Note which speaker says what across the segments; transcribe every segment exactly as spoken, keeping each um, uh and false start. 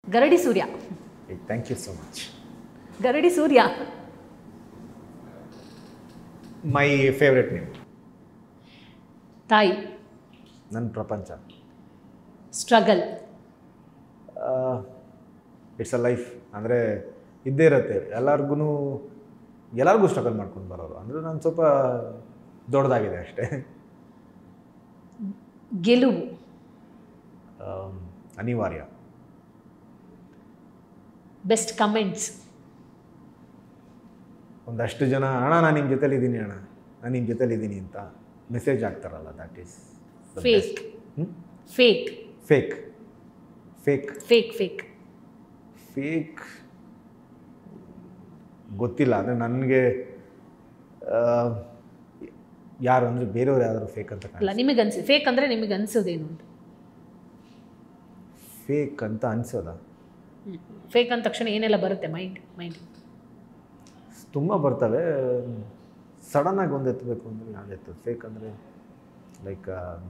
Speaker 1: ಗರಡಿ Surya.
Speaker 2: Thank you so much.
Speaker 1: Garadi Surya.
Speaker 2: My favourite name.
Speaker 1: ತಾಯಿ.
Speaker 2: ನನ್ನ ಪ್ರಪಂಚ.
Speaker 1: ಸ್ಟ್ರಗಲ್.
Speaker 2: It's a life. ಅಂದರೆ ಇದ್ದೇ ಇರುತ್ತೆ ಎಲ್ಲರಿಗೂ, ಎಲ್ಲರಿಗೂ ಸ್ಟ್ರಗಲ್ ಮಾಡ್ಕೊಂಡು ಬರೋರು. ಅಂದರೆ ನಾನು ಸ್ವಲ್ಪ ದೊಡ್ಡದಾಗಿದೆ ಅಷ್ಟೇ.
Speaker 1: ಗೆಲುವು.
Speaker 2: ಅನಿವಾರ್ಯ.
Speaker 1: Best comments.
Speaker 2: ಒಂದಷ್ಟು ಜನ ಅಣ್ಣ ನಾನು ನಿಮ್ಮ ಜೊತೆಲಿ ಇದ್ದೀನಿ ಅಣ್ಣ ನಾನು ನಿಮ್ಮ ಜೊತೆಲಿ ಇದ್ದೀನಿ ಅಂತ ಮೆಸೇಜ್ ಆಗ್ತಾರಲ್ಲ, that is
Speaker 1: fake. Fake
Speaker 2: fake fake
Speaker 1: fake fake
Speaker 2: fake ಗೊತ್ತಿಲ್ಲ. ಅಂದರೆ ನನಗೆ ಯಾರು ಅಂದರೆ ಬೇರೆಯವ್ರು ಯಾರಾದರೂ ಫೇಕ್ ಅಂತ
Speaker 1: ಅಲ್ಲ, ನಿಮಗೆ ಅನ್ಸಿ ಫೇಕ್ ಅಂದರೆ ನಿಮಗೆ ಅನ್ಸೋದೇನು ಅಂತ.
Speaker 2: ಫೇಕ್ ಅಂತ ಅನ್ಸೋದಾ?
Speaker 1: ಫೇಕ್ ಅಂದ ತಕ್ಷಣ ಏನೆಲ್ಲ ಬರುತ್ತೆ ಮೈಂಡ್ ಮೈಂಡ್
Speaker 2: ತುಂಬ ಬರ್ತವೆ. ಸಡನ್ನಾಗಿ ಒಂದು ಎತ್ತಬೇಕು ಅಂದರೆ ಯಾವ್ದು ಎತ್ತದು? ಫೇಕ್ ಅಂದರೆ ಲೈಕ್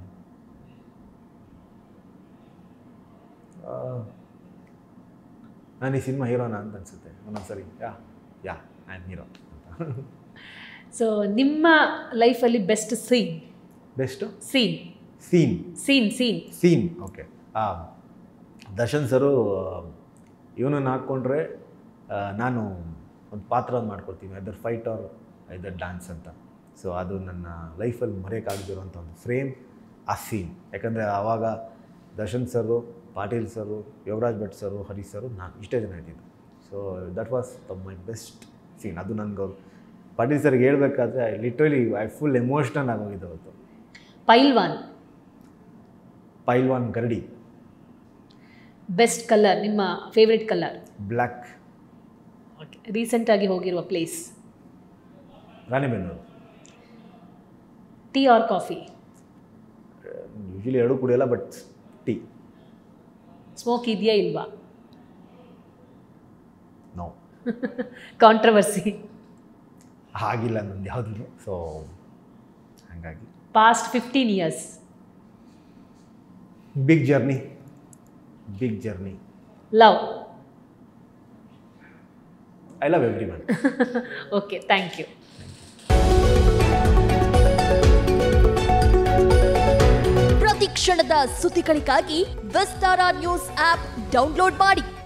Speaker 2: ನಾನು ಈ ಸಿನಿಮಾ ಹೀರೋನ ಅಂತ ಅನಿಸುತ್ತೆ ಒಂದೊಂದ್ಸರಿ. Yeah yeah I am hero ಅಂತ.
Speaker 1: ಸೊ ನಿಮ್ಮ ಲೈಫಲ್ಲಿ best scene?
Speaker 2: Best
Speaker 1: scene
Speaker 2: scene
Speaker 1: scene scene
Speaker 2: scene okay. Darshan sir ಇವನನ್ನು ಹಾಕ್ಕೊಂಡ್ರೆ ನಾನು ಒಂದು ಪಾತ್ರ ಮಾಡ್ಕೊಳ್ತೀನಿ, other fight or either dance ಅಂತ. ಸೊ ಅದು ನನ್ನ ಲೈಫಲ್ಲಿ ಮರೆಯೋಕ್ಕಾಗದಿರೋಂಥ ಒಂದು ಫ್ರೇಮ್ ಆ ಸೀನ್. ಯಾಕಂದರೆ ಆವಾಗ ದರ್ಶನ್ ಸರು, ಪಾಟೀಲ್ ಸರು, ಯೋಗರಾಜ್ ಭಟ್ ಸರು, ಹರೀಶ್ ಸರು, ನಾನು ಇಷ್ಟೇ ಜನ ಇದ್ದಿದ್ದು. So that was the my best scene. ಅದು ನನಗೆ ಪಾಟೀಲ್ ಸರ್ಗೆ ಹೇಳ್ಬೇಕಾದ್ರೆ I literally I full emotional ಆಗೋಗಿದ್ದು ಅವತ್ತು.
Speaker 1: ಪೈಲ್ವಾನ್.
Speaker 2: ಪೈಲ್ವಾನ್ ಗರಡಿ.
Speaker 1: ಬೆಸ್ಟ್ ಕಲರ್, ನಿಮ್ಮ ಫೇವ್ರೆಟ್ ಕಲರ್?
Speaker 2: ಬ್ಲ್ಯಾಕ್.
Speaker 1: ಓಕೆ. ರೀಸೆಂಟಾಗಿ ಹೋಗಿರುವ place?
Speaker 2: Ranebennur.
Speaker 1: Tea or coffee?
Speaker 2: Usually ಎರಡೂ ಕುಡಿಯಲ್ಲ, ಬಟ್ ಟೀ.
Speaker 1: ಸ್ಮೋಕ್ ಇದೆಯಾ ಇಲ್ವಾ?
Speaker 2: ನೋ.
Speaker 1: ಕಾಂಟ್ರವರ್ಸಿ?
Speaker 2: ಆಗಿಲ್ಲ ನಂದು ಯಾವುದೂ. ಸೊ ಹಾಗಾಗಿ
Speaker 1: past fifteen years?
Speaker 2: Big journey. Big journey.
Speaker 1: Love?
Speaker 2: I love everyone.
Speaker 1: Okay, thank you.
Speaker 3: ಪ್ರತಿ ಕ್ಷಣದ ಸುದ್ದಿಗಳಿಗಾಗಿ ವಿಸ್ತಾರ ನ್ಯೂಸ್ ಆಪ್ ಡೌನ್ಲೋಡ್ ಮಾಡಿ.